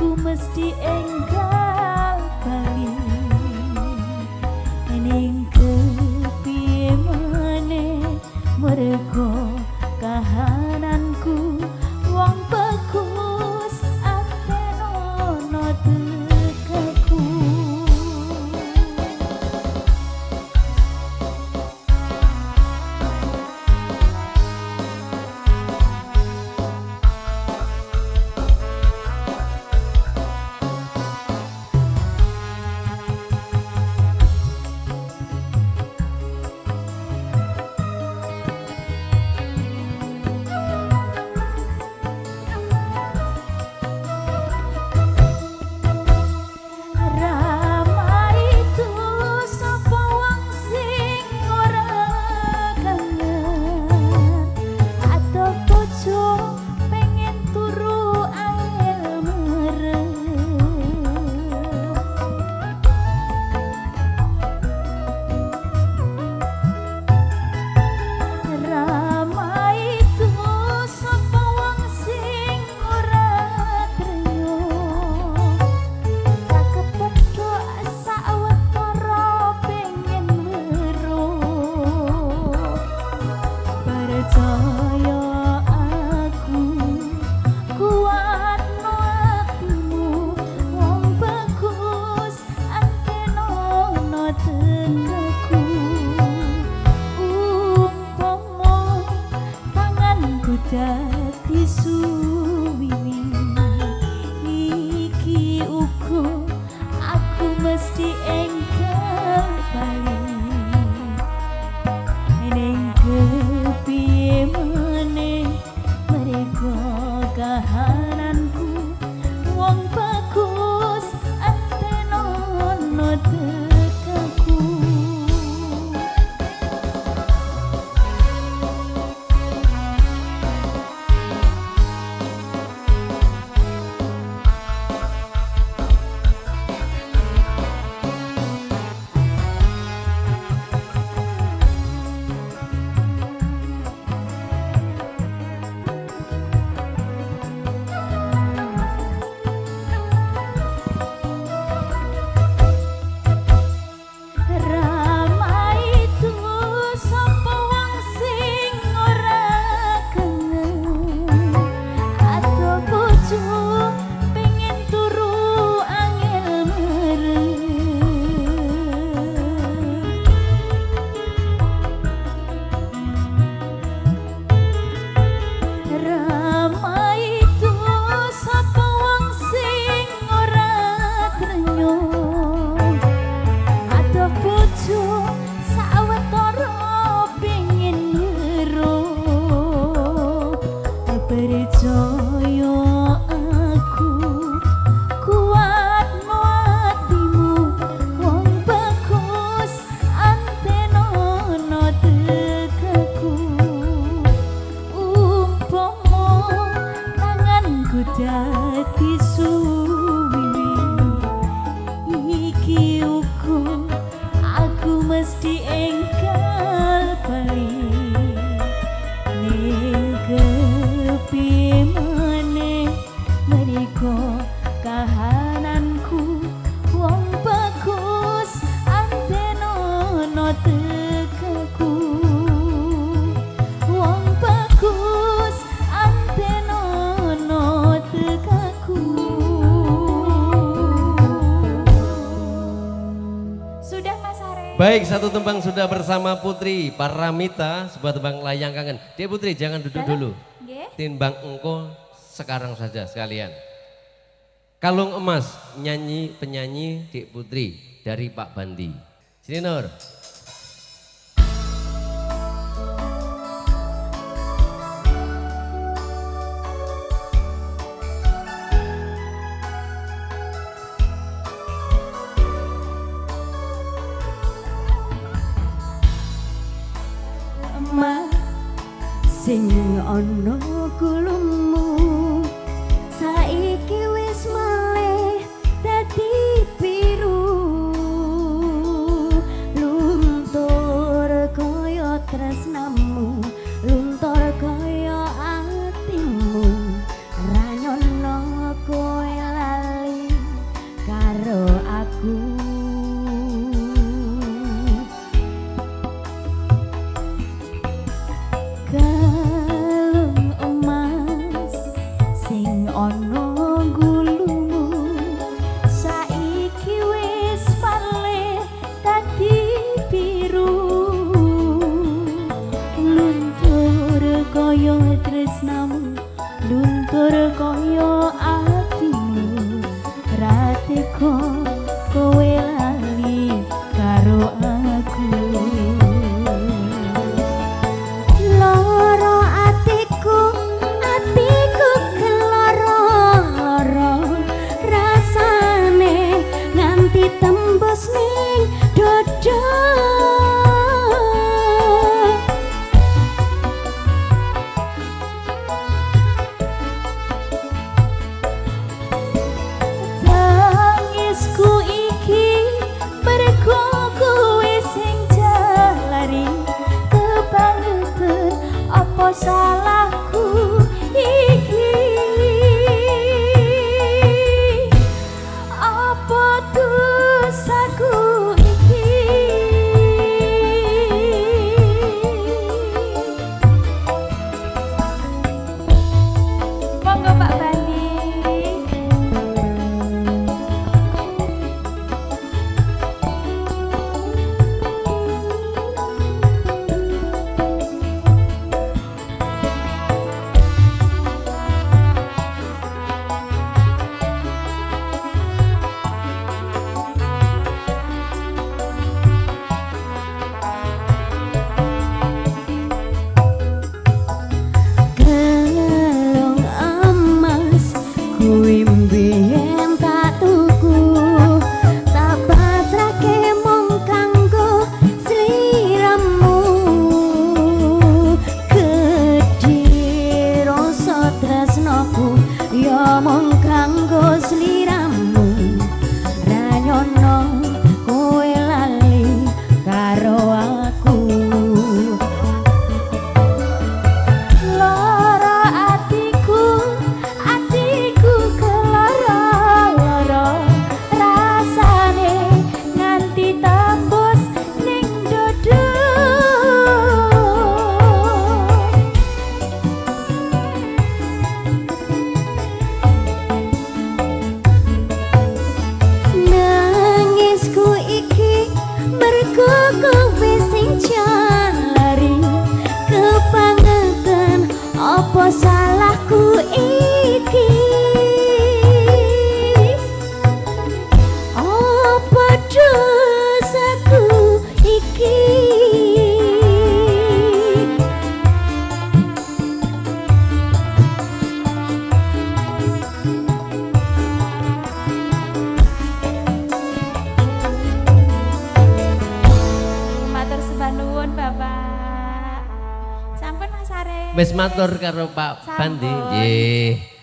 mesti enggal bali ning kepiye maneh mergo kahananku wong bagus atenono tekaku. Dadi suwiwi iki uga aku mesti enggal bali ning kepiye maneh mergo kahananku wong bagus atenono tekaku. Dadi suwiwi iki uga aku mesti enggal bali ning kepiye maneh mergo kahananku wong bagus antenono tekaku wong bagus antenono tekaku. Sudah Mas Are. Baik, satu tembang sudah bersama Putri Paramita, sebuah tembang layang kangen. Dia Putri jangan duduk dulu. Timbang engko sekarang saja sekalian. Kalung emas nyanyi penyanyi Dik Putri dari Pak Bandi. Sini Nur. Emas sing ana kulungmu saiki wis malih dadi biru, luntur kaya tresnamu, luntur kaya atimu, ra nyono kowe lali teko kowe lali karo aku. Loro atiku keloro-loro rasane nganti tembus ning dodo. Tangisku iki mergo kowe sing jalari kebangetan apa salahku iki. Apa dosaku iki. Monggo Pak Bandi. Gelong emas kuwi mbiyen tak tuku, tak pasrahke mung kanggo sliramu. Gedhe rasa tresnaku ya mung kanggo sliramu. Ra nyono kowe lali karo aku. Loro atiku keloro-loro rasane nganti tembus ning dodo. Nangisku iki mergo kowe sing jalari kebangetan apa salahku iki. Apa dosaku iki. Matur sembah nuwun Bapak. Sampun Mas Arek. Wis matur karo Pak Bandi. Nggih.